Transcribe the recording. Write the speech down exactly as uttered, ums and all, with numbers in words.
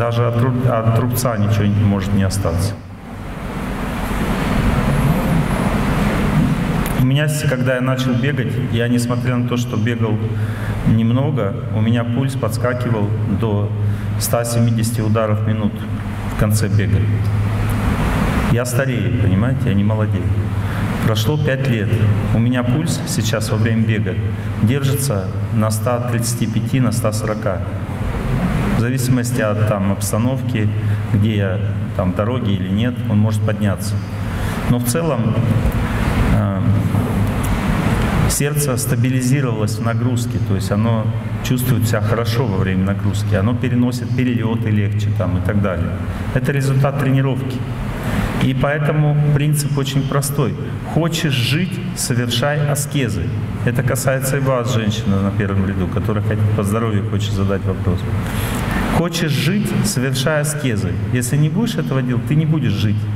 Даже от, от рубца ничего не может не остаться. У меня, когда я начал бегать, я, несмотря на то, что бегал немного, у меня пульс подскакивал до ста семидесяти ударов в минуту в конце бега. Я старею, понимаете, я не молодею. Прошло пять лет. У меня пульс сейчас во время бега держится на ста тридцати пяти, на ста сорока. В зависимости от там, обстановки, где я, там дороги или нет, он может подняться. Но в целом э, сердце стабилизировалось в нагрузке, то есть оно чувствует себя хорошо во время нагрузки, оно переносит перелеты легче там, и так далее. Это результат тренировки. И поэтому принцип очень простой. Хочешь жить — совершай аскезы. Это касается и вас, женщина на первом ряду, которая по здоровью хочет задать вопрос. Хочешь жить — совершай аскезы. Если не будешь этого делать, ты не будешь жить.